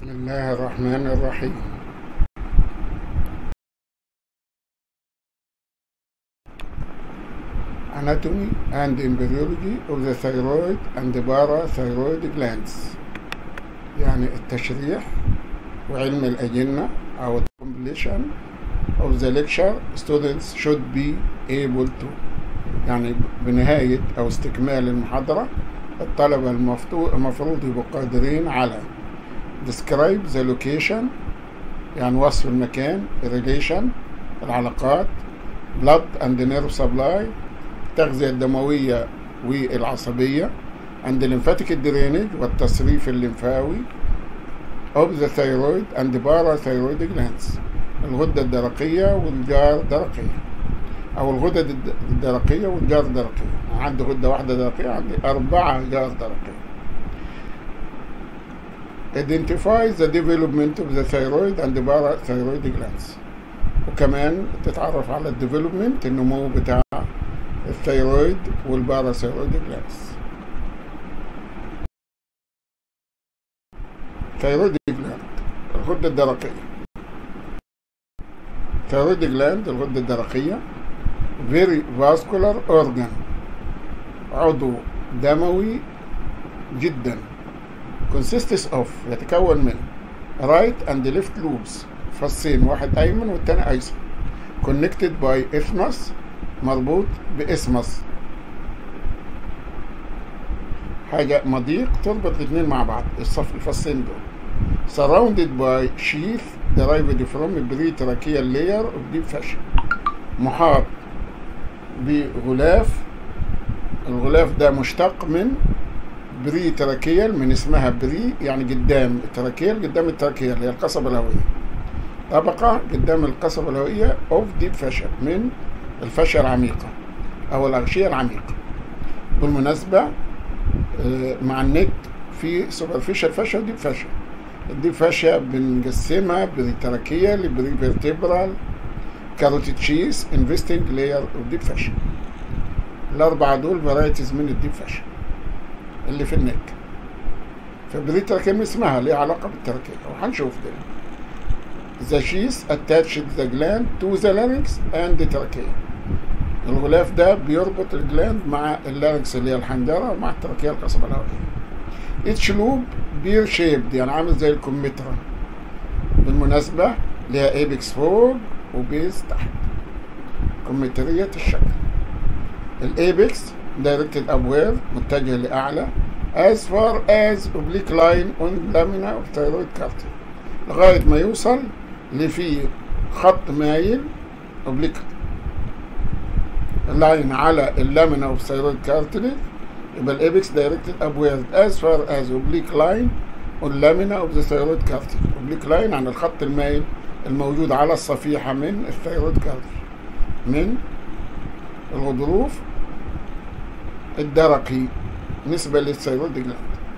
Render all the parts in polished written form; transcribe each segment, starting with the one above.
بسم الله الرحمن الرحيم. Anatomy and embryology of the thyroid and the parathyroid glands، يعني التشريح وعلم الأجنة أو completion of the lecture students should be able to، يعني بنهاية أو استكمال المحاضرة الطلبة المفروض يبقوا قادرين على describe the location، يعني وصف المكان، relation العلاقات، blood and nerve supply التغذية الدموية والعصبية، and lymphatic drainage والتصريف الليمفاوي of the thyroid and parathyroid glands، الغدة الدرقية والجار درقية، أو الغدد الدرقية والجار درقية. عندي غدة واحدة درقية، عندي 4 جار درقية. Identify the development of the thyroid and the parathyroid glands، وكمان تتعرف على الديفلوبمنت النمو بتاع الثيرويد والباراثيرويد جلاندز. ثيرويد جلاند الغدة الدرقية. ثيرويد جلاند الغدة الدرقية very vascular organ، عضو دموي جدا. consists of يتكون من right and left lobes، فصين، واحد أيمن والتاني أيسر. connected by isthmus، مربوط بإسمس، حاجة مضيق تربط الاثنين مع بعض، الفصين دول. surrounded by sheath derived from pretracheal layer of deep fascia، محاط بغلاف، الغلاف ده مشتق من بريتراكيال، من اسمها بري يعني قدام التراكيال، قدام التراكيال هي القصبة الهوائية، طبقة قدام القصبة الهوائية of deep fascia من الفاشيا العميقة أو الأغشية العميقة. بالمناسبة مع النت في سوبرفيشال فاشيا وديب فاشيا. الديب فاشيا بنقسمها بريتراكيال، بريفيرتبرال، كاروتيد شيس، انفستنج لاير اوف ديب فاشيا. الأربعة دول فرايتيز من الديب فاشيا اللي في النك. فبريتراكيال اسمها ليها علاقة بالتراكية وهنشوف كده. The sheath attached the gland to the larynx and the trachea، الغلاف ده بيربط الجلاند مع اللارنكس اللي هي الحنجرة ومع التراكية القصبة الهوائية. each loop bear shaped، يعني عامل زي الكمثرى. بالمناسبة ليها ايبكس فوق وبيز تحت، كمثرية الشكل. الايبكس directed upward متجه لأعلى as far as oblique line on lamina of thyroid cartilage، لغاية ما يوصل لفي خط مايل اوبليك لاين على اللامينا اوف ثايرويد كارتليج. يبقى الايبكس دايركتد ابويرد as far as oblique line on lamina of the thyroid cartilage. اوبليك لاين عن الخط المايل الموجود على الصفيحة من الثايرويد كارتليج، من الغضروف الدرقي نسبة للثايرويد جلاند.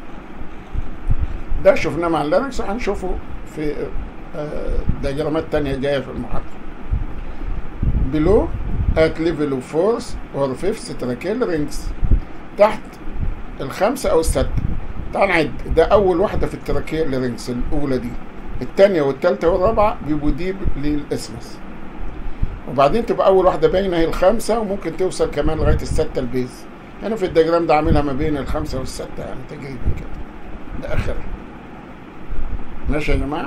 ده شفناه مع اللارنكس وهنشوفه في دياجرامات تانية جاية في المحاضرة. below at level of fourth or fifth tracheal rings، تحت الخمسة أو الستة. تعال نعد، ده أول واحدة في التراكيال رينجز الأولى دي، التانية والتالتة والرابعة بيبقوا ديب للإسمس، وبعدين تبقى أول واحدة باينة هي الخمسة، وممكن توصل كمان لغاية الستة البيز. هنا في الدياجرام ده عاملها ما بين الخمسة والستة، يعني تقريبا كده ده آخرها. ماشي يا جماعة؟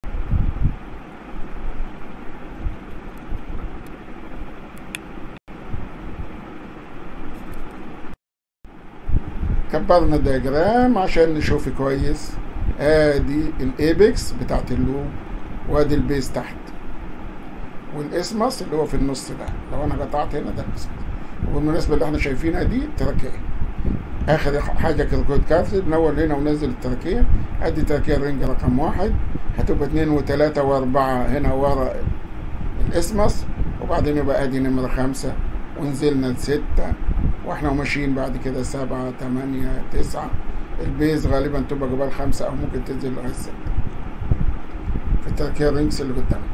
كبرنا الدياجرام عشان نشوف كويس. ادي الايبكس بتاعت اللوب، وادي البيز تحت، والاسمس اللي هو في النص ده. لو انا قطعت هنا ده الاسمس. وبالمناسبة اللي احنا شايفينها دي التراكية، اخر حاجة كركوت كارتليج، نول هنا ونزل التراكية. ادي تراكية الرنج رقم 1، هتبقى 2 و3 و4 هنا ورا الاسمس، وبعدين يبقى ادي نمرة 5 ونزلنا ل6، واحنا ماشيين بعد كده 7 8 9. البيز غالبا تبقى قبل 5 او ممكن تنزل لغاية 6 في التراكية الرينجز اللي قدامنا.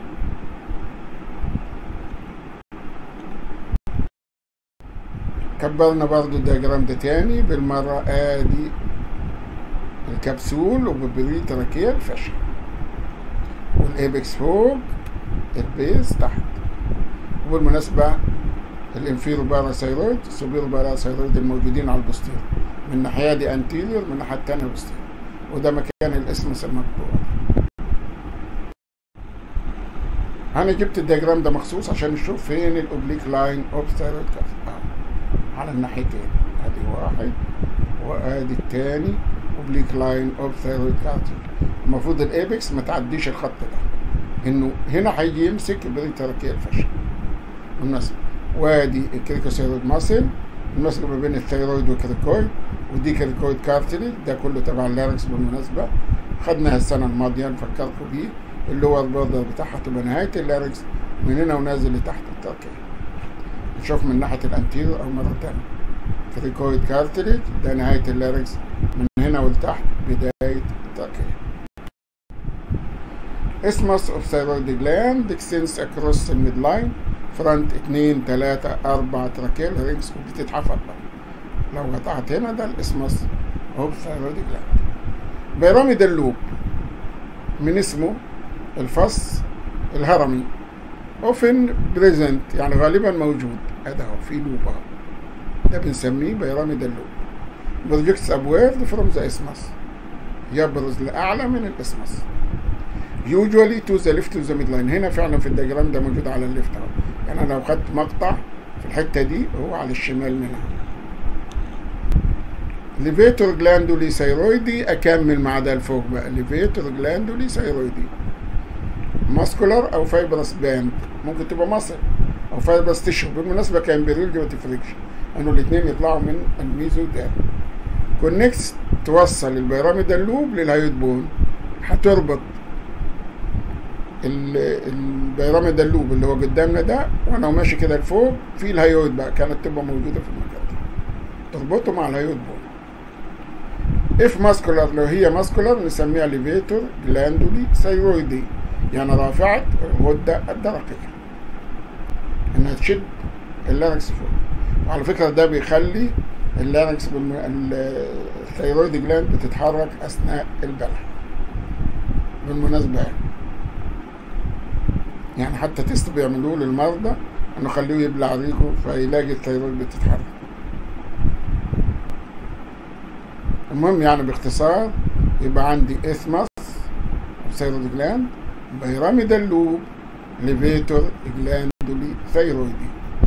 كبرنا برضو الدياجرام ده تاني بالمرة. ادي الكبسول وببريتراكيال فاشيا، والايبكس فوق، البيز تحت. وبالمناسبة الانفيرو باراثايرويد السوبيرو باراثايرويد الموجودين على البوستير، من الناحية دي انتيريور، من الناحية التانية بوستير، وده مكان الاسمس المقطوع. انا جبت الدياجرام ده مخصوص عشان نشوف فين الاوبليك لاين اوف ثايرويد كارتليج على الناحيتين، ادي واحد وادي التاني اوبليك لاين اوف ثايرويد كارتليج. المفروض الايبكس ما تعديش الخط ده، انه هنا هيجي يمسك البريتراكيال فاشل بالمناسبة. وادي الكريكوثايرويد ماسل الماسك ما بين الثايرويد والكريكويد، ودي كريكويد كارتليج، ده كله تبع اللارنكس بالمناسبة، خدناها السنة الماضية نفكركم بيه. اللور بوردر بتاعها تبقى نهاية اللارنكس من هنا ونازل لتحت التركية. نشوف من ناحية الانتيريور أو مرة تانية، كريكويد كارتليج ده نهاية اللارنكس من هنا ولتحت بداية التركية. Isthmus of thyroid gland extends across the midline فرونت 2 3 4 تراكيال رينجز، وبتتحفر لو قطعت هنا ده الاسمس اوف ثايرويد جلاند. بيراميد اللوب من اسمه الفص الهرمي، often present يعني غالبا موجود، ادي اهو في لوب اهو، ده بنسميه بيراميد اللوب. projects upward from the isthmus يبرز لاعلى من الاسمس. usually to the left of the midline، هنا فعلا في الدياجرام ده موجود على الليفت اهو، يعني انا لو خدت مقطع في الحته دي هو على الشمال منها. ليفيتور جلاندولي ثايرويدي، اكمل مع ده لفوق بقى، ليفيتور جلاندولي ثايرويدي ماسكولار او فايبرس باند، ممكن تبقى مصل او فايبرس تيشو. بالمناسبه كامبريول دي ما تفرقش، انه الاثنين يطلعوا من الميزو ده. كونكس توصل البيراميد اللوب للهايود بون، هتربط البيراميد اللوب اللي هو قدامنا ده، وانا ماشي كده لفوق في الهايود بقى، كانت تبقى موجوده في المكان ده، تربطه مع الهايود بون. اف ماسكولار، لو هي ماسكولار نسميها ليفيتور جلاندولي ثايرويدي، يعني رافعه الغده الدرقيه، انها تشد اللارنكس فوق. وعلى فكره ده بيخلي اللارنكس الثايرويد جلاند بتتحرك اثناء البلع بالمناسبه، يعني حتى تيست بيعملوه للمرضى انه خلوه يبلع ريقه فيلاقي الثايرويد بتتحرك. المهم يعني باختصار يبقى عندي اثمس ثايرويد جلاند، بيراميد اللوب، ليفيتور جلاندولي ثايرويدي.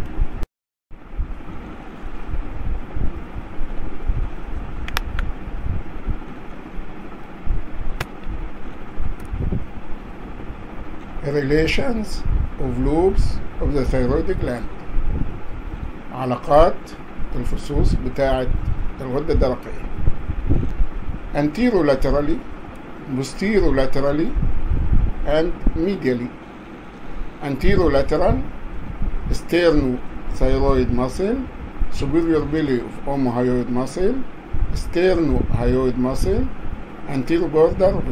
relations of lobes of the thyroid gland، علاقات الفصوص بتاعة الغدة الدرقية. anterolaterally posterolaterally and medially. anterolateral sternothyroid muscle, superior belly of omohyoid muscle, sternohyoid muscle, anterior border of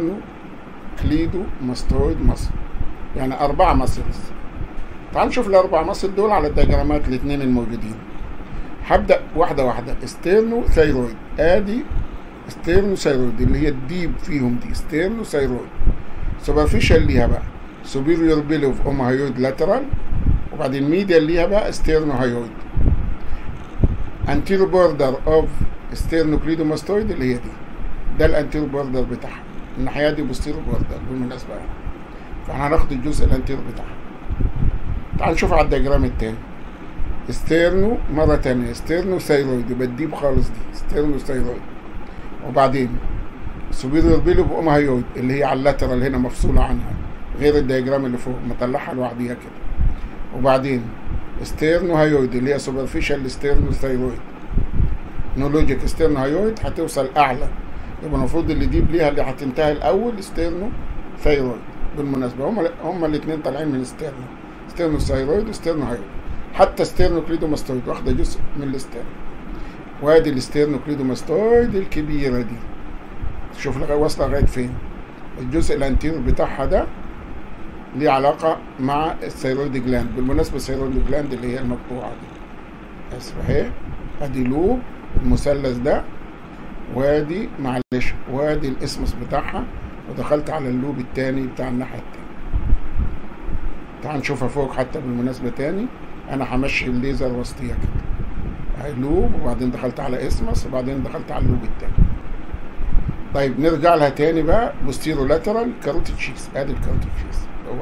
sternocleidomastoid muscle، يعني 4 ماسلز. تعال نشوف ال4 ماسل دول على الدياجرامات الاثنين الموجودين. هبدأ واحدة واحدة. ستيرنوثايرويد، ادي ستيرنوثايرويد اللي هي الديب فيهم دي ستيرنوثايرويد. سوبرفيشال ليها بقى سوبيريور بيلي اوف اومهايويد لاترال، وبعدين ميديال ليها بقى ستيرنوهايويد. انتيرو بوردر اوف ستيرنوكليدوماستويد اللي هي دي، ده الانتيرو بوردر بتاعها، الناحية دي بوستيرو بوردر بالمناسبة يعني. فاحنا هناخد الجزء الانتيرو بتاعها. تعال نشوف على الدياجرام التاني. ستيرنو مرة تانية ستيرنوثايرويد، يبقى الديب خالص دي ستيرنوثايرويد. وبعدين سوبيريور بيلي اوف اومهايويد اللي هي على اللاترال هنا مفصولة عنها، غير الدياجرام اللي فوق مطلعها لوحديها كده. وبعدين ستيرنوهايويد اللي هي سوبرفيشال ستيرنوثايرويد، نولوجيك ستيرنوهايويد هتوصل اعلى، يبقى المفروض اللي ديب ليها اللي هتنتهي الاول ستيرنوثايرويد. بالمناسبة هما الاثنين طالعين من ستيرنوثايرويد وستيرنوهايويد. حتى ستيرنوكليدوماستويد واخده جزء من الستيرنو. وادي الستيرنوكليدوماستويد الكبيره دي، شوف واصله لغايه فين. الجزء الانتيريور بتاعها ده ليه علاقه مع الثايرويد جلاند. بالمناسبه الثايرويد جلاند اللي هي المقطوعه دي اسمها اهي، ادي لوب المثلث ده، وادي معلش وادي الاسمس بتاعها ودخلت على اللوب التاني بتاع الناحية التانية. تعال نشوفها فوق حتى بالمناسبة تاني. انا همشي الليزر وسطيها كده، هاي لوب، وبعدين دخلت على اسمس، وبعدين دخلت على اللوب التاني. طيب نرجع لها تاني بقى. بوستيرو لاترال كاروتيد شيس، ادي الكاروتيد شيس هو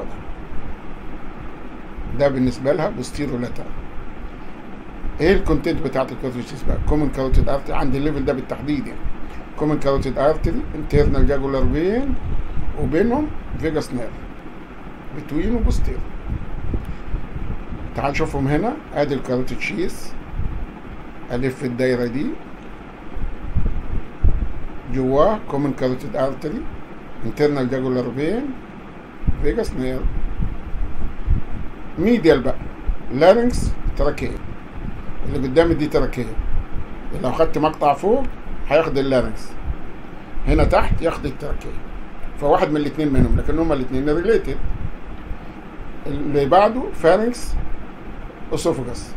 ده بالنسبة لها بوستيرو لاترال. ايه الكونتنت بتاعت الكاروتيد شيس بقى؟ كومن كاروتيد ارتري عند الليفل ده بالتحديد يعني. كومن كاروتيد ارتري انترنال جاجولار فين، وبينهم فيجاس نيرف بتوين وبوستيرو. تعال نشوفهم هنا. ادي الكاروتيد شيس، الف الدايره دي، جواه كومن كاروتيد ارتري انترنال جاجولار فين فيجاس نيرف. ميديال بقى لارنكس تراكيه، اللي قدامي دي تراكيه. لو خدت مقطع فوق هياخد اللارنكس، هنا تحت ياخد التراكيه، فواحد من الاثنين منهم، لكن هما الاثنين ريليتد. اللي بعده فارنكس اسوفجاس.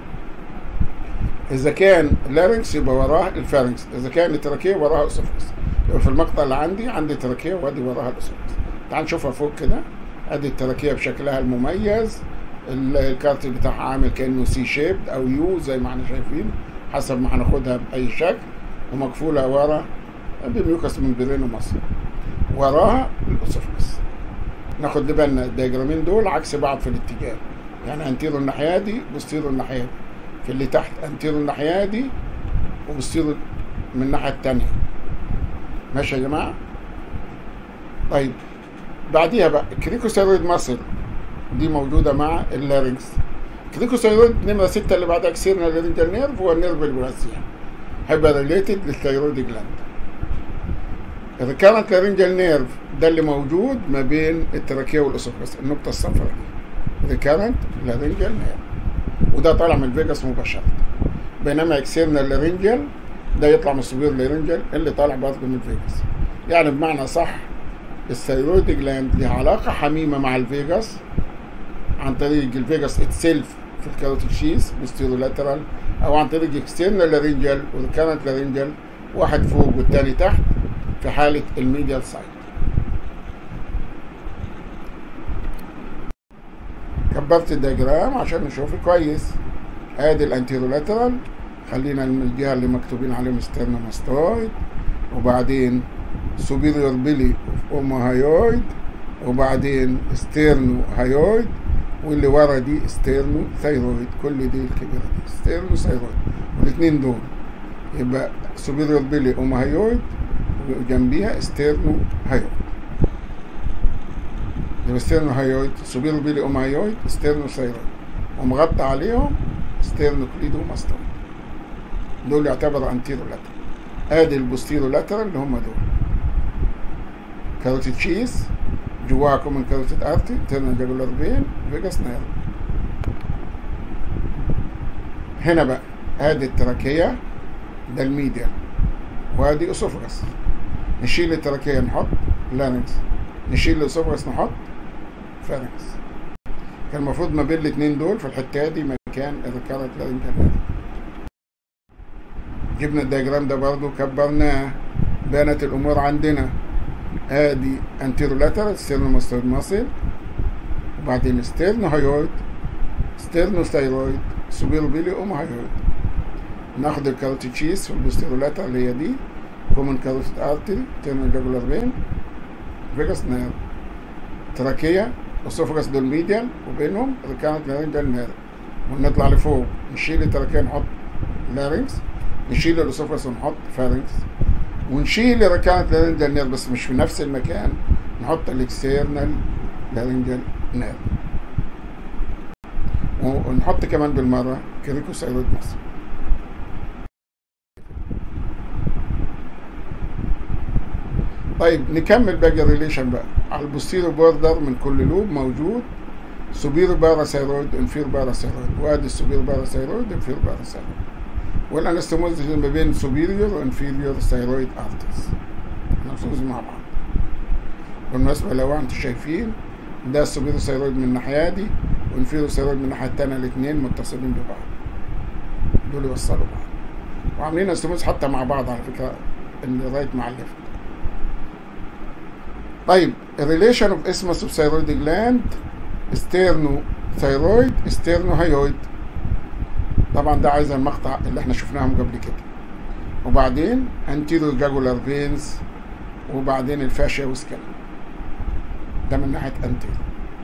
اذا كان لارنكس يبقى وراه الفارنكس، اذا كان التراكيه وراها اسوفجاس. يبقى في المقطع اللي عندي تراكيه وادي وراها الاسوفجاس. تعال نشوفها فوق كده. ادي التراكيه بشكلها المميز، الكارت بتاعها عامل كانه سي شيبد او يو زي ما احنا شايفين حسب ما هناخدها باي شكل، ومقفوله ورا بميوكس ممبرين ومصر، وراها الاسوفجاس. ناخد بالنا الدياجرامين دول عكس بعض في الاتجاه، يعني انتيرو الناحيه دي بوستيرو الناحيه دي. في اللي تحت انتيرو الناحيه دي وبوستيرو من الناحيه التانيه. ماشي يا جماعه؟ طيب بعديها بقى الكريكوثايرويد ماسل دي موجوده مع اللارنكس. الكريكوثايرويد نمره 6 اللي بعدها اكسيرنال لارنجال نيرف، هو النيرف الواسع، هيبقى ريليتد للثايرويد جلاند. الريكارنت لارنجال نيرف ده اللي موجود ما بين التراكيه والاسوفجاس، النقطه الصفراء دي ريكارنت لارنجال نيرف، وده طالع من الفيجاس مباشره. بينما اكسيرنال لارنجال ده يطلع من السوبير لارنجال اللي طالع برضه من الفيجاس. يعني بمعنى صح الثايرويد جلاند ليها علاقه حميمه مع الفيجاس عن طريق الفيجاس اتسيلف في الكاروتيد شيس بوستيرو لاترال، او عن طريق اكسترنال لارنجال وريكارنت لارنجال، واحد فوق والتاني تحت في حاله الميديال سايد. كبرت الدياجرام عشان نشوفه كويس. ادي الانتيرو لاترال، خلينا الجهه اللي مكتوبين عليهم ستيرنوماستويد، وبعدين سوبيريور بيلي اوموهايويد، وبعدين ستيرنو هايويد، واللي ورا دي ستيرنو ثايرويد. كل دي الكبيره دي ستيرنو ثايرويد، والاثنين دول يبقى سوبيريور بيلي اوموهايويد وجنبيها ستيرنو هايويد. يبقى ستيرنو هايويد سوبيريور بيلي اوموهايويد ستيرنو ثايرويد، ومغطى عليهم ستيرنو كليدوماستويد. دول يعتبروا انتيرو لاترال. ادي البوستيرو لاترال اللي هم دول كاروتيد شيس، جواها كومن كاروتيد ارتي انترنال جاجولار فين فيجاس نيرف. هنا بقى ادي التراكيه ده الميديال، وادي اسوفجاس. نشيل التراكيه نحط لارنكس، نشيل الاسوفجاس نحط فارنكس. كان المفروض ما بين الاثنين دول في الحته دي مكان الريكارنت لارنجال نيرف. جبنا الدياجرام ده برضو كبرناه، بانت الامور عندنا. ادي انتيرو لاترال ستيرنوماستويد ماسل، وبعدين ستيرنو هايويد ستيرنو ثايرويد سوبيرو بيلي اوموهايويد. ناخد الكاروتيد شيس في البوستيرو لاترال اللي هي دي كومن كاروتيد ارتري انترنال جاجولار فين فيجاس نيرف. تراكيه اسوفجاس دول ميديال، وبينهم ريكارنت لارنجال نيرف. ونطلع لفوق نشيل التراكيه نحط لارنكس، نشيل الاسوفجاس ونحط فارنكس، ونشيل الريكارنت لارنجال نيرف بس مش في نفس المكان، نحط الاكسترنال لارنجال نيرف، ونحط كمان بالمره كريكوثايرويد ماسل. طيب نكمل باقي الريليشن بقى. على البوستيرو بوردر من كل لوب موجود سوبيرو باراثايرويد انفيرو باراثايرويد، وادي السوبيرو باراثايرويد انفيرو باراثايرويد، والانستموز ما بين سوبيريور وانفيريور ثايرويد ارترز نفسهم مع بعض. بالمناسبه لو انتم شايفين ده السوبيريور ثايرويد من الناحيه دي وانفيريور ثايرويد من الناحيه الثانيه، الاثنين متصلين ببعض، دول يوصلوا بعض، وعاملين انستموز حتى مع بعض على فكره الرايت مع الليفت. طيب الريليشن اوف اسمس اوف ثايرويد جلاند ستيرنو ثايرويد ستيرنو هايويد. طبعا ده عايز المقطع اللي احنا شفناهم قبل كده. وبعدين انتيرو جاجولار فينز، وبعدين الفاشيا وسكن. ده من ناحيه انتيرو.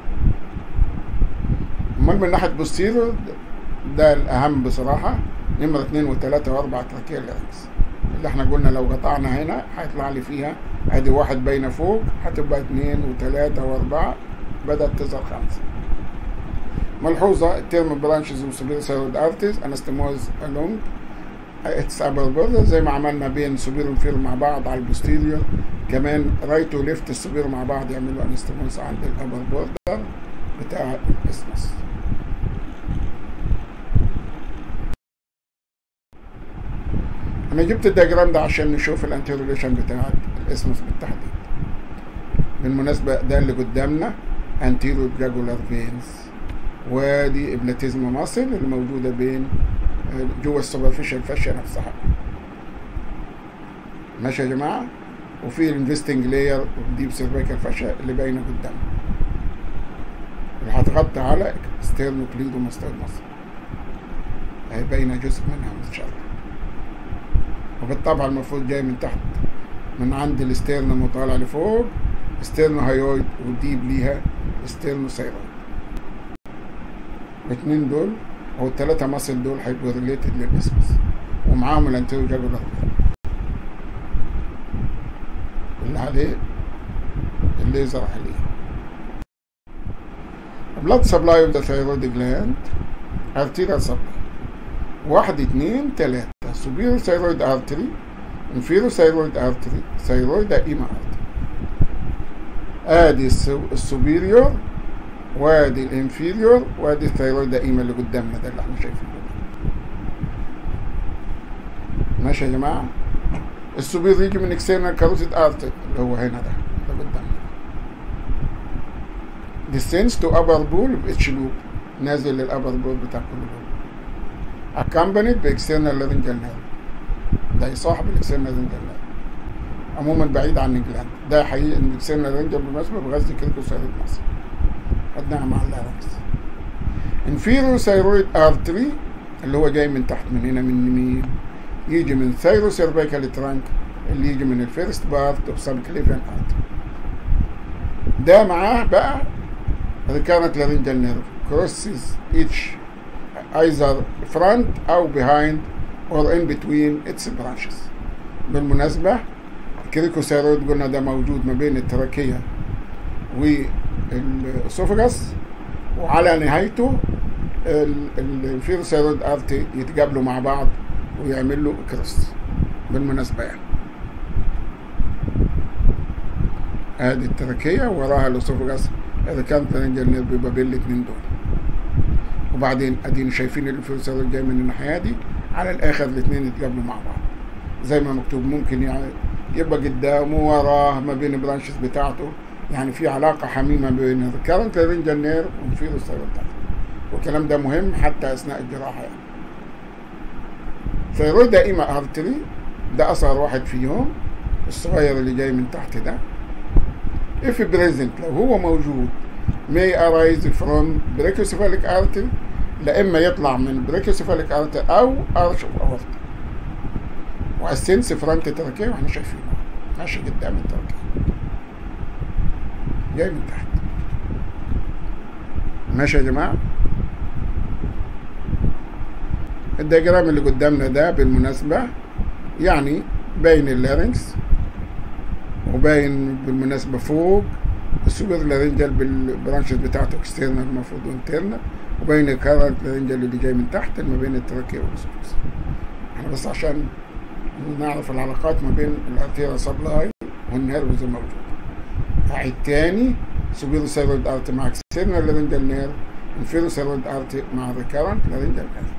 امال من ناحيه بوستيرو ده الاهم بصراحه، نمره 2 و3 و4 تراكيال لارنكس اللي احنا قلنا لو قطعنا هنا هيطلع لي فيها ادي 1 باينه فوق، هتبقى 2 و3 و4 بدات تظهر 5. ملحوظه التيرم برانشز وسوبيريور ثايرويد ارتيز انستموز الونج اتس ابر بوردر، زي ما عملنا بين سوبيريور وانفيريور مع بعض على البوستيريور، كمان رايت وليفت السوبيريور مع بعض يعملوا انستموز عند الابر بوردر بتاع الاسمس. انا جبت الدياجرام ده عشان نشوف الانتيروليشن بتاع الاسمس بالتحديد. بالمناسبه ده اللي قدامنا انتيرو جاجولار فينز، ودي ابلاتيزم ماسل اللي موجوده بين جوه السوبرفيشال فاشيا نفسها. ماشي يا جماعه؟ وفي الانفستنج لاير ديب سيرفيكال فاشيا اللي باينه قدامنا اللي هتغطي على ستيرنوكليدوماستويد ماسل، هي باينه جزء منها ان شاء الله. وبالطبع المفروض جاي من تحت من عند الاستيرنم وطالع لفوق استيرنو هايويد، والديب ليها استيرنو ثايرويد. الاثنين دول او ال3 ماسل دول هيبقوا ريليتد للاسمس، ومعاهم الانتيرو جاجولار اللي عليه الليزر عليه. blood supply of the thyroid gland arterial supply 1 2 3 superior thyroid artery inferior thyroid artery thyroid daima artery. ادي السوبيريور وادي الانفيريور وادي الثيرويد دائما اللي قدامنا ده اللي احنا شايفينه. ماشي يا جماعه؟ السوبيريور يجي من اكسترنال كاروتيد ارتري اللي هو هنا ده اللي قدامنا. descends to upper bole of each loop، نازل للابر بول بتاع كل لوب. accompanied باكسترنال laryngeal nerve، ده يصاحب الاكسترنال laryngeal nerve. عموما بعيد عن الجلاند، ده حقيقي ان الاكسترنال laryngeal بالمناسبه بغذي كريكوثايرويد ماسل. خدناها مع اللارنكس. inferior thyroid artery اللي هو جاي من تحت من هنا من يمين، يجي من ثايروسيرفيكال ترانك اللي يجي من الفيرست بارت اوف سبكليفيان ارتري. ده معاه بقى recurrent laryngeal nerve crosses each either front او behind or in between its branches. بالمناسبة الكريكوثايرويد قلنا ده موجود ما بين التراكية والاسوفجاس، وعلى نهايته الانفيريور ثايرويد ارتري يتقابلوا مع بعض ويعمل له كروس. بالمناسبة يعني ادي التراكية وراها الاسوفجاس، الريكارنت لارنجيال نيرف بيبقى بين الاثنين دول. وبعدين ادينا شايفين الانفيريور ثايرويد جاي من الناحية دي، على الاخر الاثنين يتقابلوا مع بعض زي ما مكتوب. ممكن يعني يبقى قدامه وراه ما بين البرانشز بتاعته، يعني في علاقة حميمة بين الريكارنت لارنجيال نيرف والانفيريور ثايرويد ارتري، والكلام ده مهم حتى اثناء الجراحة يعني. ثايرويد دائما ارتري ده اصغر واحد فيهم، الصغير اللي جاي من تحت ده. if present لو هو موجود may arise from brachiocephalic artery، لا اما يطلع من brachiocephalic artery او arch of aorta، واسنس فرونت تراكيه واحنا شايفينه ماشي قدام التراكيه جاي من تحت. ماشي يا جماعه؟ الدياجرام اللي قدامنا ده بالمناسبه يعني باين اللارنكس، وباين بالمناسبه فوق السوبر لارنجال بالبرانشز بتاعته اكسترنال المفروض وانترنال، وباين الكارنت لارنجال اللي جاي من تحت ما بين التراكيه والاسوفجس. احنا بس عشان نعرف العلاقات ما بين الارتيريال سبلاي والنيرفز الموجود. هعيد تاني: سوبر ثايرويد ارتري مع اكسترنال لارنجال نيرف، انفيريور ثايرويد ارتري مع ريكارنت لارنجال نيرف.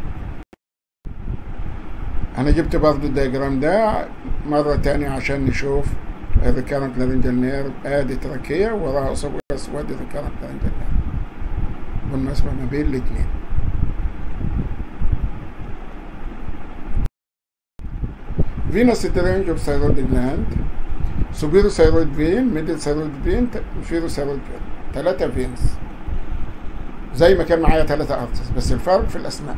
انا جبت برضو الدياجرام ده مرة تانية عشان نشوف الريكارنت لارنجال نيرف، ادي تراكية وراها اسوفجس وادي ريكارنت لارنجال نيرف بالمناسبة ما بين الاتنين. venous drainage of thyroid gland سوبيرو ثايرويد فين، ميدل ثايرويد فين، انفيرو ثايرويد فين، 3 فينز زي ما كان معايا 3 ارتس، بس الفرق في الاسماء.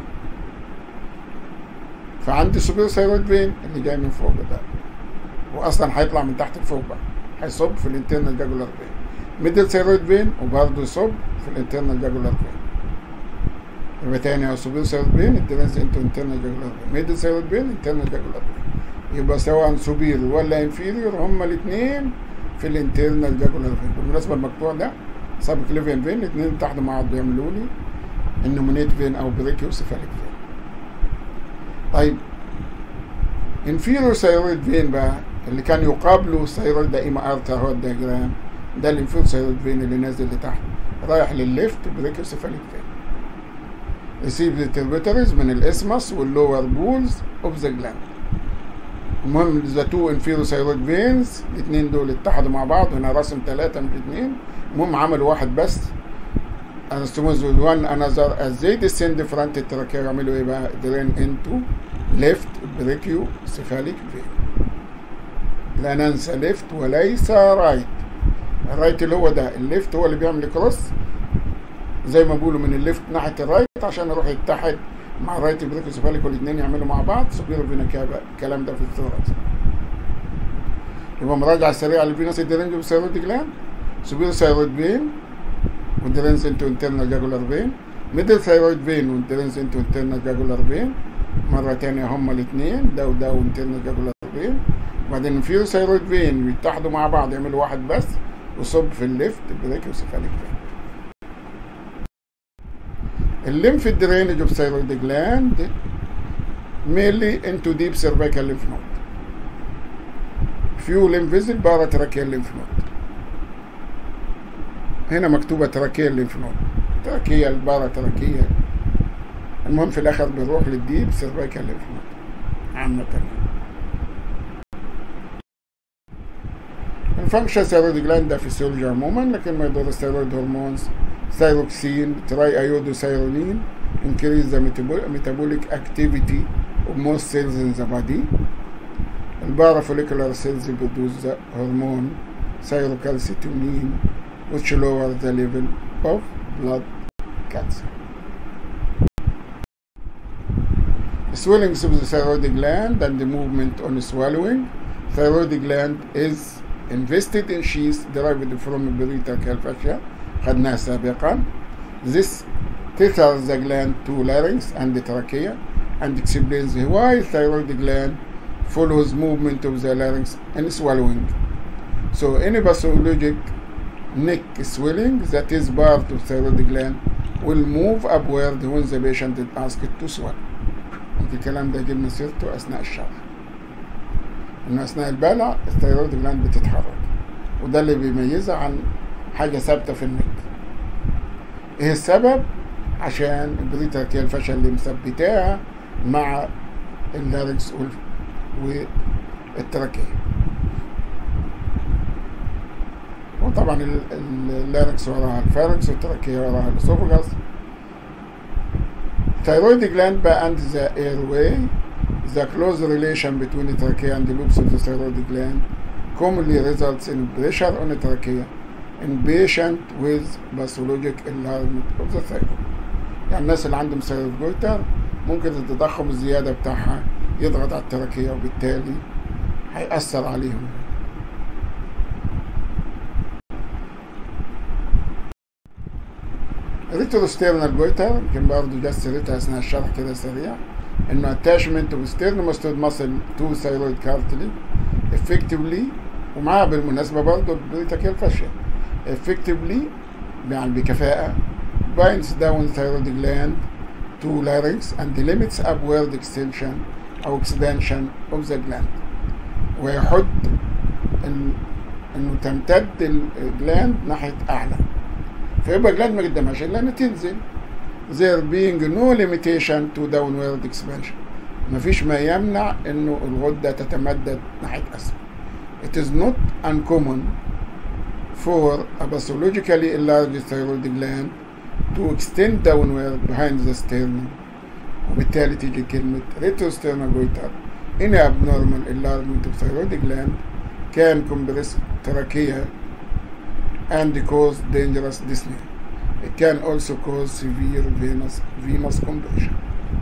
فعندي سوبيرو ثايرويد فين اللي جاي من فوق ده، واصلا هيطلع من تحت لفوق بقى، هيصب في الانترنال جاجولار فين. ميدل ثايرويد فين وبرضه يصب في الانترنال جاجولار فين. يبقى تاني اهو سوبيرو ثايرويد فين الدرينز انتو انترنال جاجولار فين، ميدل ثايرويد فين انترنال جاجولار فين. يبقى سواء سوبيريور ولا انفيريور هما الاثنين في الانترنال جاجولار فين. بالمناسبه المقطوع ده سابق ليفين فين، الاثنين تحت مع بعض بيعملوا لي النومينيت فين او بريكيوسيفاليك فين. طيب انفيريور ثايرويد فين بقى اللي كان يقابله ثايرويد دائما ارتا اهو الدياجرام ده، الانفيريور ثايرويد فين اللي نازل لتحت رايح للليفت بريكيوسيفاليك فين. ريسيف التربيتريز من الاسمس واللور بولز اوف ذا جلاند. المهم ذا تو انفيرو ثايرويد فينز الاثنين دول اتحدوا مع بعض، هنا رسم 3 من الاثنين، المهم عملوا واحد بس. انستموز وان انذر از زي ديسند فرونت التراكيه يعملوا ايه بقى؟ درين انتو ليفت بريكيو سيفاليك فين. لا ننسى ليفت وليس رايت. الرايت اللي هو ده، الليفت هو اللي بيعمل كروس زي ما بيقولوا من الليفت ناحيه الرايت عشان يروح يتحد مع الرايت بريكيو سيفاليك والاثنين يعملوا مع بعض سوبيرو فينا كابا. الكلام ده في الثوركس. يبقى مراجعه سريعه للفينوس درينج بالثايرويد جلاند. سوبيرو ثايرويد فين والدرينز انتو انترنال جاجولار فين، ميدل ثايرويد فين والدرينز انتو انترنال جاجولار فين. مره ثانيه هما الاثنين ده وده وانترنال جاجولار فين. وبعدين انفيرو ثايرويد فين بيتحدوا مع بعض يعملوا واحد بس وصب في الليفت بريكيو سيفاليك فين. الليمف درينج اوف ثايرويد جلاند mainly into deep cervical lymph node. few lymph vessels paratracheal lymph node. هنا مكتوبة تراكيال lymph node، تراكيال باراتراكيال. المهم في الآخر بنروح للديب cervical lymph node عامة. الفانكشن ثايرويد جلاند ده فيسيولوجي عموما، لكن ما يضر الثايرويد هرمونز ثايروكسين تراي ايودوثايرونين increase the metabolic activity of most cells in the body. البارافوليكولار cells produce the hormone thyrocalcitonin which lower the level of blood cancer. Swellings of the thyroid gland and the movement on swallowing. Thyroid gland is invested in sheath derived from peritracheal fascia. خدناها سابقا. This tethers the gland to larynx and the trachea and explains why thyroid gland follows movement of the larynx and swallowing. So any pathologic neck swelling that is part of thyroid gland will move upward when the patient is asked to swallow. الكلام ده جبنا سيرته أثناء الشرح. إنه أثناء البلع الثيرويد جلاند بتتحرك، وده اللي بيميزها عن حاجة ثابتة في النك. إيه السبب؟ عشان البريتراكيال فاشل اللي مثبتاها مع اللارنكس والتراكية. وطبعا اللارنكس وراها الفارنكس والتراكية وراها الاسوفاجاس. Thyroid gland and the airway, the close relation between the trachea and the lobes of the thyroid gland commonly results in pressure on the trachea in patient with pathologic enlargement of the thyroid. يعني الناس اللي عندهم ثايرويد جويتر ممكن التضخم الزيادة بتاعها يضغط على التراكية وبالتالي هيأثر عليهم. ريتروستيرنال جويتر يمكن برضه جت سيرتها اثناء الشرح كده سريع، انه اتاشمنت اوف ستيرنوماستويد ماسل تو ثايرويد كارتلي افكتفلي، ومعاها بالمناسبه برضه البريتراكيال فاشيا افكتفلي يعني بكفاءه binds down thyroid gland to larynx and limits upward extension او expansion of the gland، ويحد انه تمتد الجلاند ناحيه اعلى، فيبقى الجلاند ما قدامهاش الا انها تنزل. there being no limitation to downward expansion، مفيش ما يمنع انه الغده تتمدد ناحيه اسفل. it is not uncommon for a pathologically enlarged thyroid gland to extend downward behind the sternum، وبالتالي تيجي كلمة retrosternal goiter. Any abnormal enlargement of thyroid gland can compress trachea and cause dangerous dyspnea. It can also cause severe venous compression.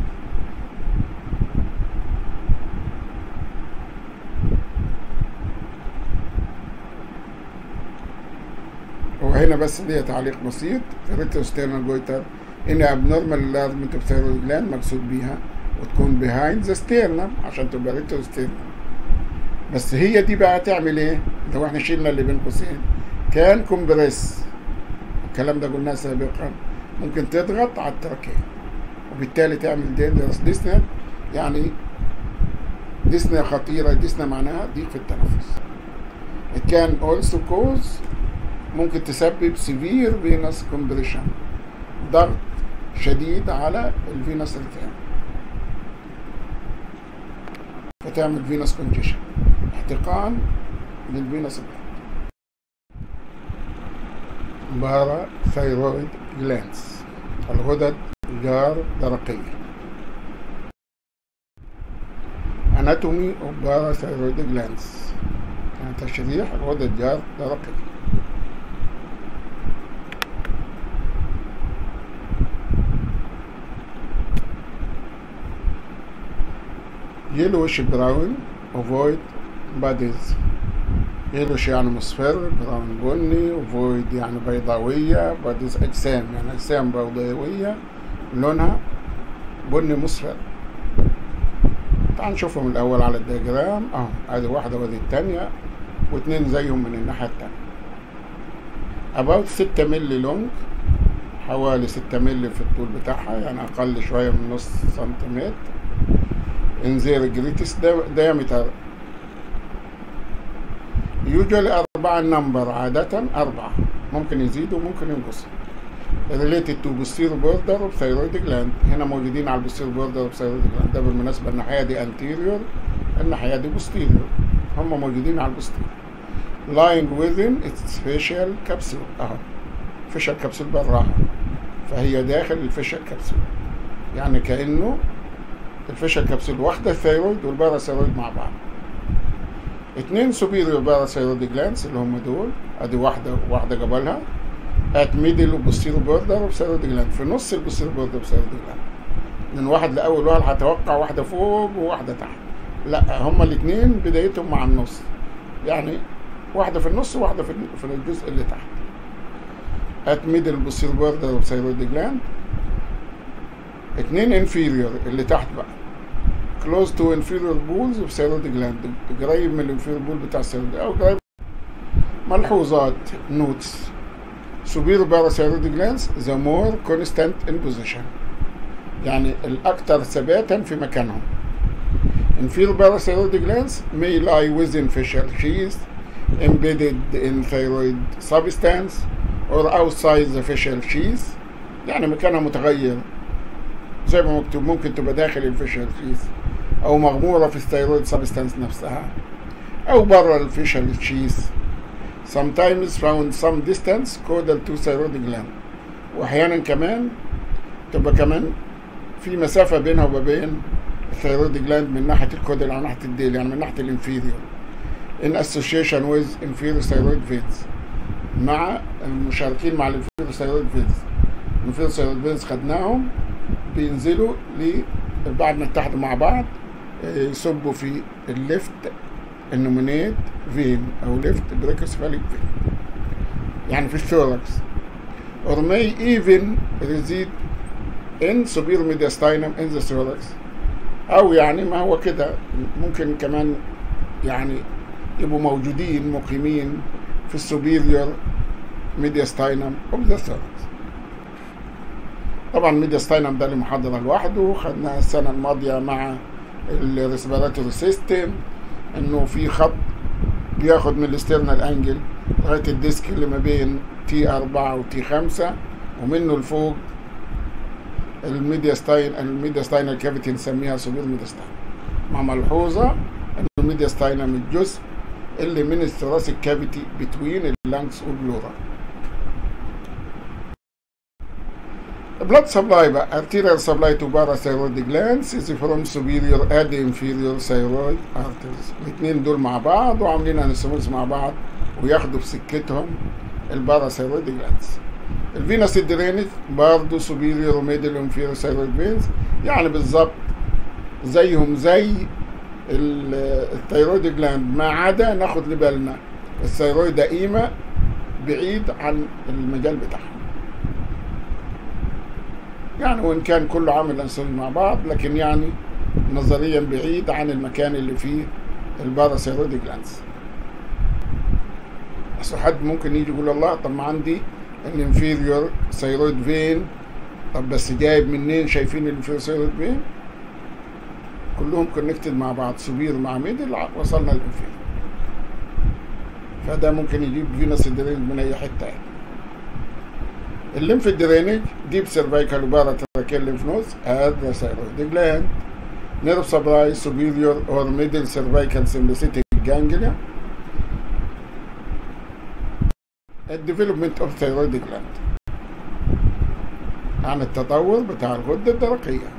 وهنا بس ليها تعليق بسيط في retrosternal goiter ان abnormal enlargement of thyroid gland مقصود بيها وتكون behind the sternum عشان تبقى retrosternal. بس هي دي بقى تعمل ايه؟ لو احنا شلنا اللي بين قوسين كان كومبريس، الكلام ده قلناه سابقا، ممكن تضغط على التركية وبالتالي تعمل دينجرس ديسنيا، يعني ديسنيا خطيرة. ديسنيا معناها ضيق في التنفس. It can also cause ممكن تسبب severe venous compression، ضغط شديد على الفينوس ريتيرن فتعمل فينوس كونجيشن، احتقان للفينوس بلاد. بارا ثايرويد جلانس، الغدد جار درقية. اناتومي اوف بارا ثايرويد جلانس، يعني تشريح الغدد جار درقية. يلوش براون اوفويد باديز. يلوش يعني مصفر، براون بني، اوفويد يعني بيضاوية، باديز اجسام يعني اجسام بيضاوية لونها بني مصفر. تعال نشوفهم الاول على الدياجرام اهو، ادي واحدة وادي التانية واتنين زيهم من الناحية التانية. about 6 مللي لونج، حوالي 6 مللي في الطول بتاعها، يعني اقل شوية من نص سنتيمتر. in their greatest diameter usually 4 number، عادة 4، ممكن يزيدوا وممكن ينقصوا. related to posterior border of thyroid gland، هنا موجودين على posterior border of thyroid gland. ده بالمناسبة الناحية دي anterior، الناحية دي posterior، هم موجودين على posterior. lying within its facial capsule، اهو facial capsule براها، فهي داخل الفيشال كابسول، يعني كأنه الفيشال كابسول واحدة الثيرويد والباراثيرويد مع بعض. 2 سوبيريور باراثيرويد جلانس اللي هم دول، ادي واحدة قبلها at middle وبوستيريور بوردر وبثيرويد جلاند، في نص البوستيريور بوردر وبثيرويد جلاند. من واحد لأول واحد هتوقع واحدة فوق وواحدة تحت، لا هما الاتنين بدايتهم مع النص، يعني واحدة في النص وواحدة في الجزء اللي تحت. at middle بوستيريور بوردر وبثيرويد جلاند. 2 inferior اللي تحت بقى close to inferior balls of thyroid gland، قريب من الانفيريور بول بتاع الثيرويد او قريب. ملحوظات notes: superior parathyroid glands the more constant in position، يعني الاكثر ثباتا في مكانهم. inferior parathyroid glands may lie within facial sheath embedded in thyroid substance or outside the facial sheath، يعني مكانها متغير زي ما مكتوب، ممكن تبقى داخل الفيشال شيث او مغمورة في الثيرويد سبستانس نفسها او بره الفيشال شيث. sometimes found some distance caudal to thyroid gland، واحيانا كمان تبقى كمان في مسافة بينها وبين الثيرويد جلاند من ناحية الكودل او ناحية الديل، يعني من ناحية الانفيريور in association with inferior thyroid veins، مع المشاركين مع الانفيريور thyroid veins. الانفيريور thyroid veins خدناهم بينزلوا بعد ما اتحدوا مع بعض يصبوا في الليفت النومينيت فين او ليفت بريكوسفاليك فين، يعني في الثوركس. or may even reside in superior mediastinum in the thorax، او يعني ما هو كده ممكن كمان يعني يبقوا موجودين مقيمين في السوبيريور ميدياستاينم اوف ذا ثوركس. طبعا الميدياستاينم ده اللي محاضرة لوحده، خدناها السنة الماضية مع الريسبيراتوري سيستم، انه في خط بياخد من الاسترنال انجل لغاية الديسك اللي ما بين T4 و T5، ومنه لفوق الميدياستاينال كافيتي نسميها سوبر ميدياستاينم، مع ملحوظة ان الميدياستاينم الجزء اللي من الثوراسيك كافيتي بتوين اللانكس والبلورا. blood supply بقى arterial supply to parathyroid glands is from superior and inferior thyroid arteries. الاثنين دول مع بعض وعاملين انستموس مع بعض وياخدوا في سكتهم الباراثيرويد جلاندز. الفينوس درينج برضه superior وميدل وانفيريور ثايرويد فينز، يعني بالظبط زيهم زي الثايرويد جلاند، ما عدا ناخد لبالنا الثايرويد دائما بعيد عن المجال بتاعهم، يعني وإن كان كله عامل انسولين مع بعض لكن يعني نظريا بعيد عن المكان اللي فيه الباراثيرويد جلاندز. بس حد ممكن يجي يقول الله طب ما عندي الانفيريور ثايرويد فين، طب بس جايب منين شايفين الانفيريور ثايرويد فين؟ كلهم كونكتد مع بعض، سوبير مع ميدل وصلنا للانفيريور. فده ممكن يجيب فينوس درينج من اي حته يعني. الليمف درينج ديب سيرفيكال وباراتراكيال ليمف نودز ات ذا ثايرويد جلاند. نيرف سبلاي سوبيريور اور ميدل سيرفيكال سمباثيك جانجليا. الديفلوبمنت اوف ثايرويد جلاند عن التطور بتاع الغده الدرقيه.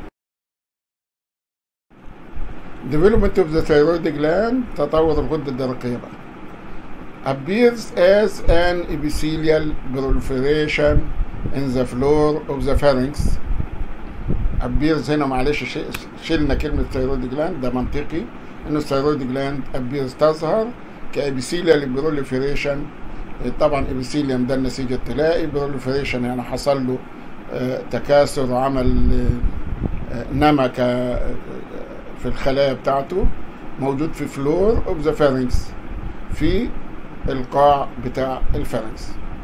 development of the thyroid gland تطور الغده الدرقيه بقى appears as an epithelial proliferation in the floor of the pharynx. appears هنا معلش شلنا كلمه thyroid gland، ده منطقي انه الثايرويد جلاند appears تظهر كابيثيليال proliferation. طبعا ابيثيليوم ده النسيج الطلائي، بروليفريشن يعني حصل له تكاثر وعمل نمى في الخلايا بتاعته، موجود في فلور اوف ذا فارنكس، في القاع بتاع الفارنكس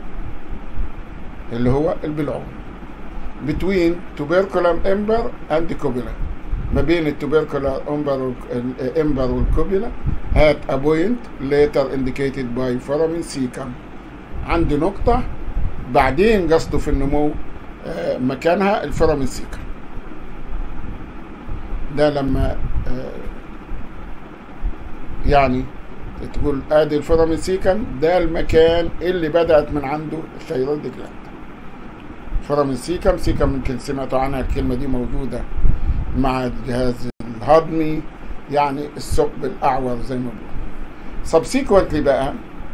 اللي هو البلعوم. between tuberculum ember and copula، ما بين التوبركولار امبر والكوبيلا at a point later indicated by foramen cecum. عند نقطة بعدين قصده في النمو مكانها الفورامين سيكم. ده لما يعني تقول ادي الفورامين سيكم، ده المكان اللي بدأت من عنده الثايرويد جلاند. فورامين سيكم يمكن سمعتوا عنها، الكلمة دي موجودة مع الجهاز الهضمي، يعني الثقب الأعور زي ما بيقولوا. subsequently بقى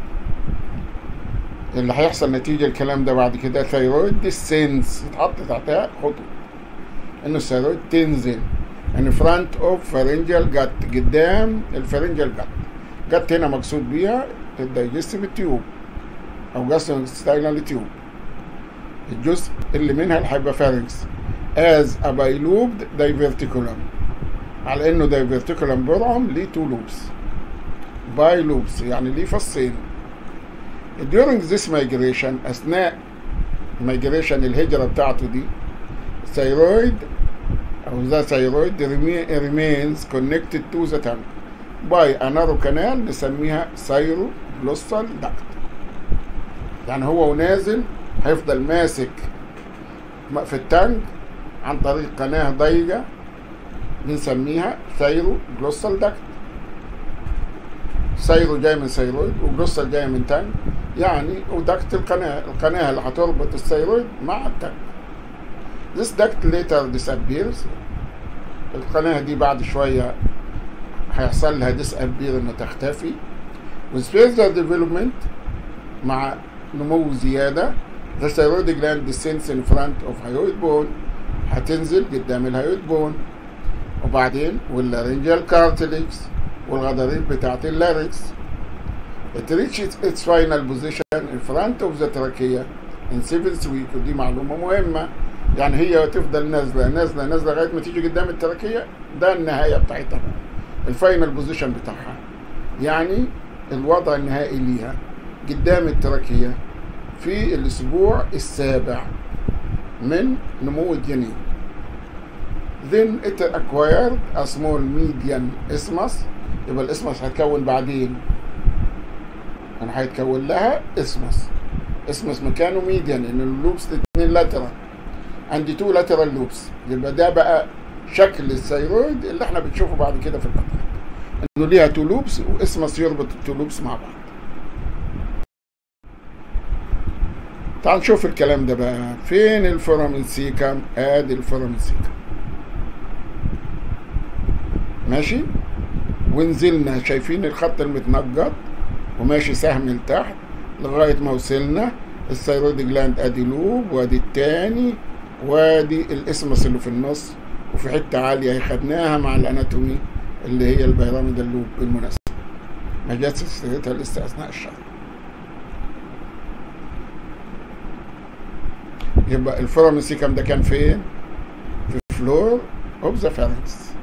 اللي هيحصل نتيجة الكلام ده بعد كده ثايرويد ديسنس، يتحط تحتها خطوط انه الثايرويد تنزل ان فرونت اوف فارنجال جت، قدام الفارنجال جت هنا مقصود بيها الدايجستيف تيوب او جاستروستاينال تيوب، الجزء اللي منها اللي هيبقى فارنكس as a bilobed diverticulum، على انه diverticulum برعم ليه 2 lobes bilobes يعني ليه فصين. during this migration اثناء migration الهجرة بتاعته دي thyroid او the thyroid remains connected to the tongue by a narrow canal نسميها thyroglossal duct. يعني هو ونازل هيفضل ماسك في التانج عن طريق قناة ضيقة بنسميها ثايروجلوسال داكت. ثايرو جاي من ثايرويد وجلوسال جاي من تانج، يعني وداكت القناة اللي هتربط الثايرويد مع التانج. This duct later disappears. القناة دي بعد شوية هيحصل لها disappear انها تختفي. With further development مع نمو زيادة the thyroid gland descends in front of hyoid bone، هتنزل قدام الهايويد بون، وبعدين واللارنجال كارتليج والغضاريف بتاعت اللاركس. It reaches its final position in front of the trachea in 7th week. ودي معلومة مهمة، يعني هي تفضل نازلة نازلة نازلة لغاية ما تيجي قدام التراكية، ده النهاية بتاعتها، الفاينل بوزيشن بتاعها، يعني الوضع النهائي ليها قدام التراكية في الأسبوع السابع من نمو الجنين. Then it acquired a small median isthmus. يبقى الاسمس هتكون بعدين، يعني هيتكون لها اسمس مكانه ميديان، ان اللوبس 2 لاترال عند 2 لاترال لوبس. يبقى ده بقى شكل الثايرويد اللي احنا بنشوفه بعد كده في القطعة، انه ليها 2 لوبس واسمس يربط ال2 لوبس مع بعض. تعال نشوف الكلام ده بقى. فين الفورامين سيكم؟ ادي الفورامين سيكم ماشي، ونزلنا شايفين الخط المتنقط وماشي سهم لتحت لغايه ما وصلنا الثيرويد جلاند. ادي لوب وادي التاني وادي الاسمس اللي في النص، وفي حته عاليه خدناها مع الاناتومي اللي هي البيراميد اللوب بالمناسبه، ما جاتش سيرتها لسه اثناء الشرح. يبقى الفورامين سيكم ده كان فين؟ في فلور اوف ذا فارنكس.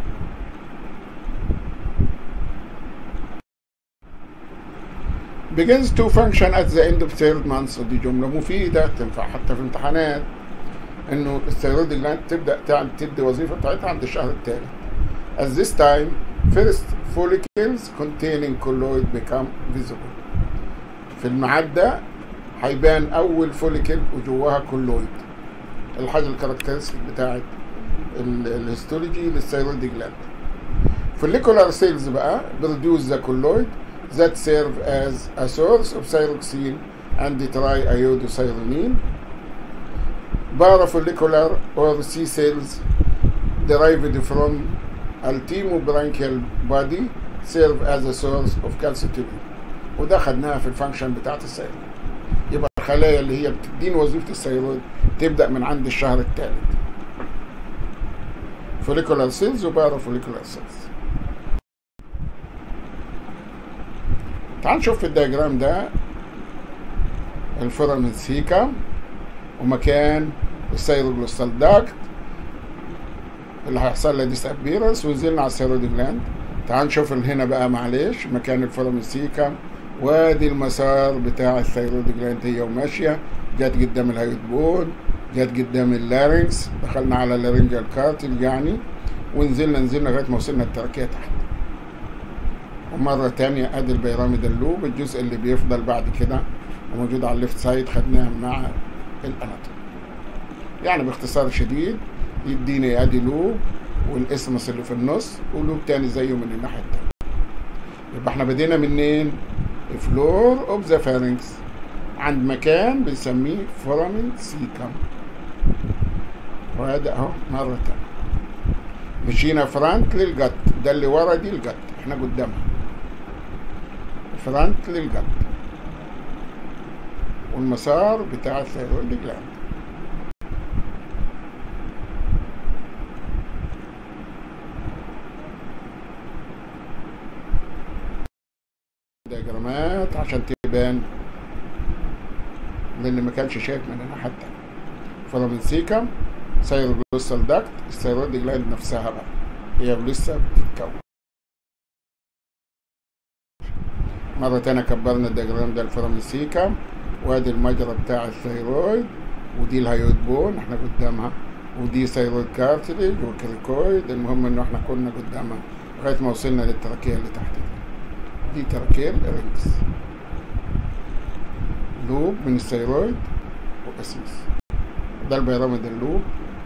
begins to function at the end of third month. ودي جملة مفيدة تنفع حتى في امتحانات، انه الثيرويد جلاند تبدأ تدي وظيفة بتاعتها عند الشهر الثالث. At this time first follicles containing colloid become visible. في الميعاد ده هيبان أول فوليكل وجواها كولويد، الحاجة الكاركترستيك بتاعت الهيستولوجي للثيرويد جلاند. follicular cells بقى produce the colloid that serve as a source of thyroxine and triiodothyronine. Parafollicular or C cells derived from altimobranchial body serve as a source of calcitonin. وده خدناها في الفانكشن بتاعت الثيرويد. يبقى الخلايا اللي هي بتدين وظيفة الثيرويد تبدأ من عند الشهر الثالث. follicular cells و parafollicular cells. تعال نشوف في الدياجرام ده الفورامين سيكم ومكان الثيروجلوسال داكت اللي هيحصل لها ديسابيرنس، ونزلنا على الثيرويد جلاند. تعال نشوف هنا بقى معلش مكان الفورامين سيكم، وادي المسار بتاع الثيرويد جلاند هي وماشيه، جت قدام الهايوت بون، جت قدام اللارynx، دخلنا على اللارنجال كارتل يعني، ونزلنا لغايه ما وصلنا التركيه تحت. ومرة تانية ادي البيراميد اللوب، الجزء اللي بيفضل بعد كده وموجود على الليفت سايد خدناه مع الاناتومي. يعني باختصار شديد يديني ادي لوب والاسمس اللي في النص ولوب تاني زيه من الناحية التانية. يبقى احنا بدينا منين؟ فلور اوف ذا فارنكس عند مكان بنسميه فورامين سيكم. وهذا اهو مرة تانية مشينا فرانت للجت، ده اللي ورا دي الجت، احنا قدامها فرانت للجت والمسار بتاع الثيرويد جلاند. دياجرامات عشان تبان للي ما كانش شايف من الناحية التانية. فورامين سيكم، ثيروجلوسال داكت، الثيرويد جلاند نفسها بقى هي لسه بتتكون. مرة تانية كبرنا الدياجرام ده الفورامين سيكم، وادي المجرى بتاع الثيرويد، ودي الهايوت بون احنا قدامها، ودي ثيرويد كارتليج وكريكويد. المهم انه احنا كنا قدامها لغاية ما وصلنا للتراكية اللي تحت دي تراكية الرينكس، لوب من الثيرويد واسمس. ده البيراميد اللوب.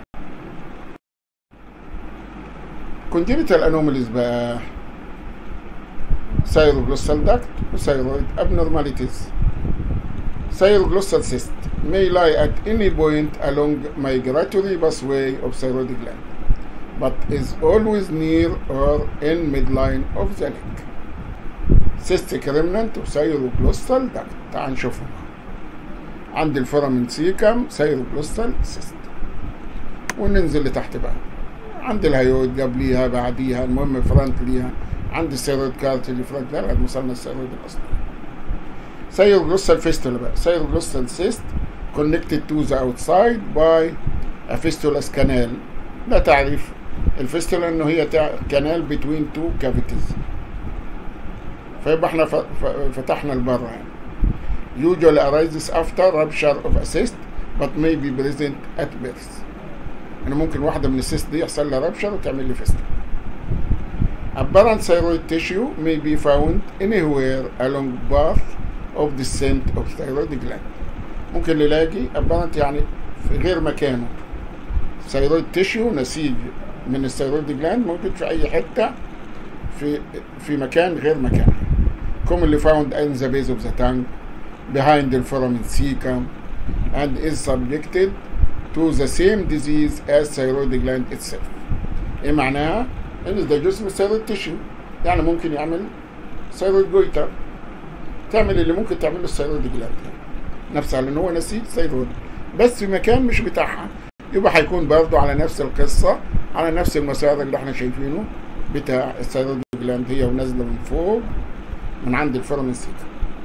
congenital anomalies بقى thyroglossal duct وثيرويد abnormalities. Thyroglossal cyst may lie at any point along migratory pathway of thyroid gland, but is always near or in midline of the neck. Cystic remnant of thyroglossal duct. تعال نشوفهم. عند الفورامين سيكم thyroglossal cyst، وننزل لتحت بقى عند الهيود قبليها بعديها، المهم فرانت ليها، عند الثيرويد كارتليج فرانت لغايه ما وصلنا الثيرويد الاصلي. ثيروجلوسال فيستولا بقى ثيروجلوسال سيست connected to the outside by a fistulous canal. ده تعريف الفيستولا انه هي كانال between two cavities. فيبقى احنا فتحنا لبره يعني. usually arises after rupture of a cyst but may be present at birth. يعني ممكن واحدة من السيست دي يحصل لها رابشر وتعمل لي فيستولا. Apparent thyroid tissue may be found anywhere along path of descent of thyroid gland. ممكن نلاقي apparent يعني في غير مكانه thyroid tissue، نسيج من الثيرويد جلاند موجود في أي حتة في مكان غير مكانه. commonly found in the base of the tongue, behind the foramen cecum, and is subjected to the same disease as thyroid gland itself. ايه معناها؟ ان ده جزء من الثيرويد تيشو، يعني ممكن يعمل ثيرويد جويتر، تعمل اللي ممكن تعمله الثيرويد جلاند نفس على ان هو نسيج ثيرويد بس في مكان مش بتاعها، يبقى هيكون برضه على نفس القصه، على نفس المسار اللي احنا شايفينه بتاع الثيرويد جلاند، هي ونازله من فوق من عند الفورامين سيكا.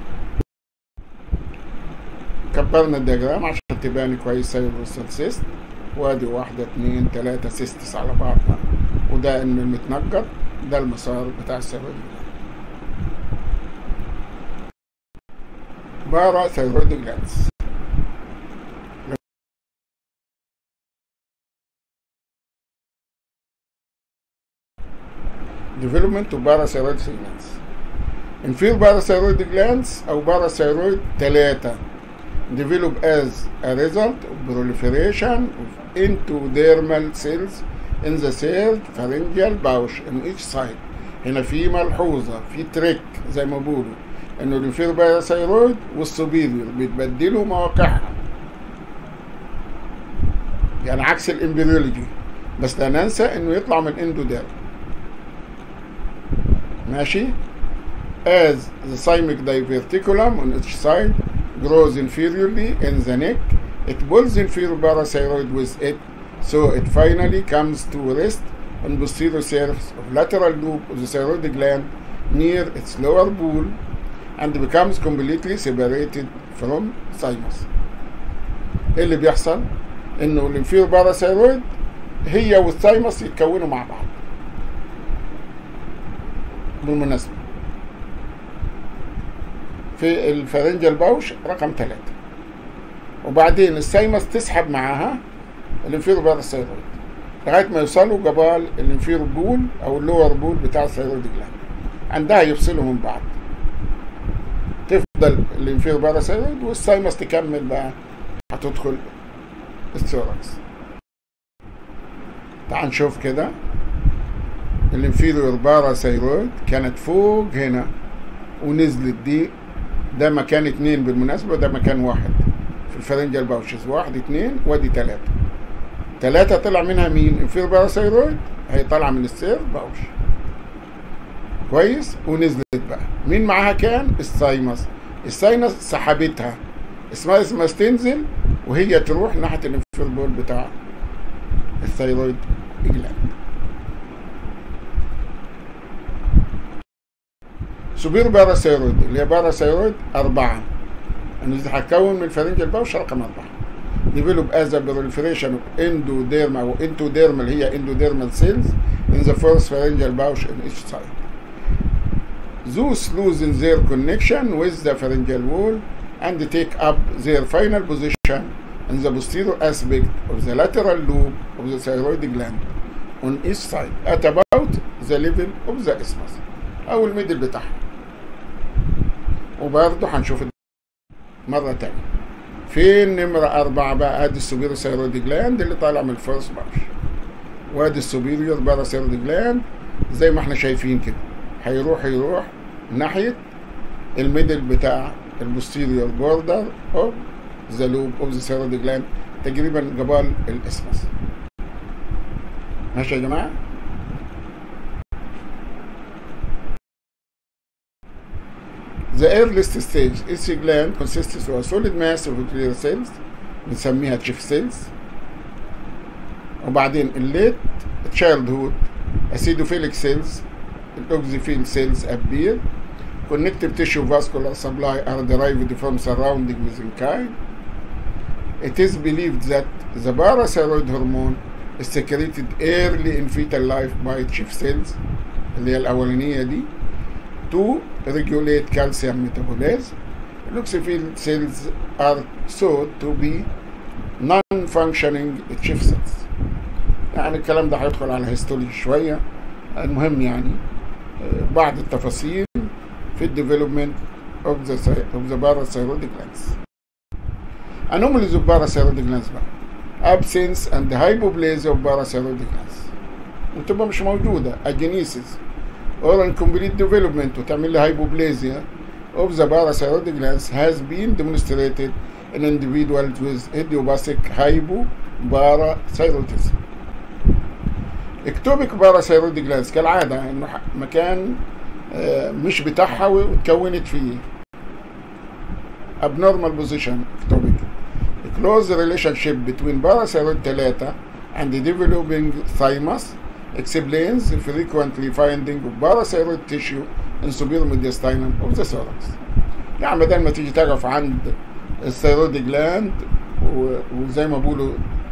كبرنا الدياجرام عشان تبان كويس ثيرويد سيست، وادي 1 2 3 سيستس على بعضها، وده ان المتنجر ده المسار بتاع الثيرويد جلاند. بارا ثيرويد جلاندز. development of parathyroid glands. inferior parathyroid glands أو parathyroid 3 develop as a result of proliferation of endodermal cells in the third pharyngeal pouch on each side. هنا في ملحوظة، في تريك زي ما بقولوا، إنه الانفيريور باراثيرويد والسوبيريور بيتبدلوا مواقعها، يعني عكس الامبريولوجي، بس لا ننسى إنه يطلع من اندوديرم. ماشي؟ as the thymic diverticulum on each side grows inferiorly in the neck, it pulls inferior parathyroid with it, so it finally comes to rest on posterior surface of lateral loop of the thyroid gland near its lower pool and becomes completely separated from thymus. ايه اللي بيحصل؟ انه الانفيريور باراثيرويد هي والثايمس يتكونوا مع بعض. بالمناسبة في الفارنجال باوش رقم 3، وبعدين الثايمس تسحب معاها الانفيريور باراثيرويد لغايه ما يوصلوا جبال الانفيريور بول او اللور بول بتاع الثيرويد جلاند، عندها يفصلوا من بعض، تفضل الانفيريور باراثيرويد والثايمس تكمل بقى، هتدخل الثوركس. تعال نشوف كده، الانفيريور باراثيرويد كانت فوق هنا ونزلت دي، ده مكان 2 بالمناسبة، ده مكان 1 في الفارنجال باوشز، 1 2 وادي 3. 3 طلع منها مين؟ انفيريور باراثيرويد، هي طالعة من السير باوش كويس، ونزلت بقى مين معاها؟ كان الثايمس. الثايمس سحبتها، اسمها تنزل وهي تروح ناحية الانفيريور بول بتاع الثيرويد جلاند. سوبير باراثيرويد اللي هي باراثيرويد 4، انا دي هتكون من الفارنجال باوش رقم 4. develop as a proliferation of endodermal او endodermal، هي endodermal cells in the first pharyngeal pouch on each side. Those loosen their connection with the pharyngeal wall and take up their final position in the posterior aspect of the lateral loop of the thyroid gland on each side at about the level of the isthmus أو الميدل بتاعها. وبرضه هنشوف مرة تانية. فين نمرة 4 بقى؟ ادي السوبيريور ثيرويد جلاند اللي طالع من الفيرست باوش، وادي السوبيريور باراثيرويد جلاند زي ما احنا شايفين كده، هيروح ناحية الميدل بتاع البوستيريور بوردر اوف ذا لوب اوف ذا ثيرويد جلاند، تقريبا جبال الاسمس. ماشي يا جماعة؟ The earliest stage each gland consists of a solid mass of nuclear cells بنسميها تشيف سيلز. وبعدين الليت childhood acidophilic cells الاوكسيفيل cells appear. Connective tissue vascular supply are derived from surrounding mesenchyme. It is believed that the parathyroid hormone is secreted early in fetal life by chief cells اللي هي الأولانية دي to regulate calcium metabolism. Luxophil cells are thought to be non-functioning chief cells. يعني الكلام ده هيدخل على هيستولوجي شوية، المهم يعني بعض التفاصيل في الديفلوبمنت of the parathyroid glands. Anomalies of parathyroid glands بقى absence and hypoplasia of parathyroid glands، وتبقى مش موجودة agenesis or incomplete development وتعمل لي hypoplasia of the parathyroid glands has been demonstrated in individuals with idiopathic hypoparathyroidism. ectopic parathyroid glands كالعادة انه مكان مش بتاعها واتكونت فيه. abnormal position ectopic. A close relationship between parathyroid 3 and the developing thymus explains the frequently finding of parathyroid tissue in superior mediastinum of the thorax. يعني بدل ما تيجي تعرف عند الثيرويد جلاند وزي ما بقولوا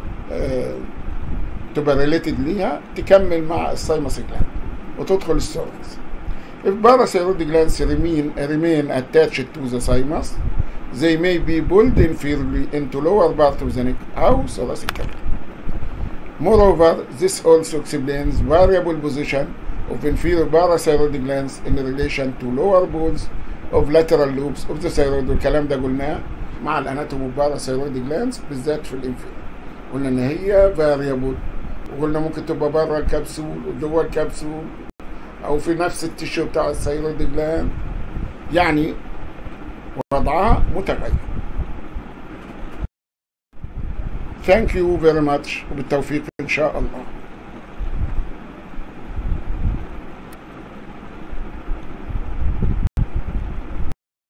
تبقى ريليتد ليها، تكمل مع الثايموس جلاند وتدخل الثوركس. If parathyroid glands remain attached to the thymus, they may be pulled inferiorly into lower part of the neck أو thoracic cavity. Moreover, this also explains variable position of inferior parathyroid glands in relation to lower poles of lateral lobes of the thyroid. والكلام ده قلناه مع الاناتومي parathyroid glands بالذات في الانفيريور، قلنا ان هي variable، وقلنا ممكن تبقى بره الكبسول وجوه الكبسول او في نفس التيشو بتاع الثيرويد جلاند، يعني وضعها متغير. Thank you very much وبالتوفيق ان شاء الله.